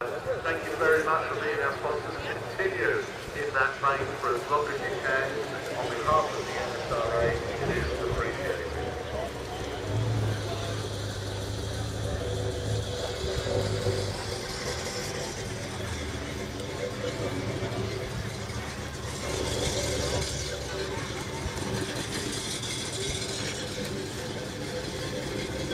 Thank you very much for being our sponsors. Continue in that vein for as long as you can on behalf of the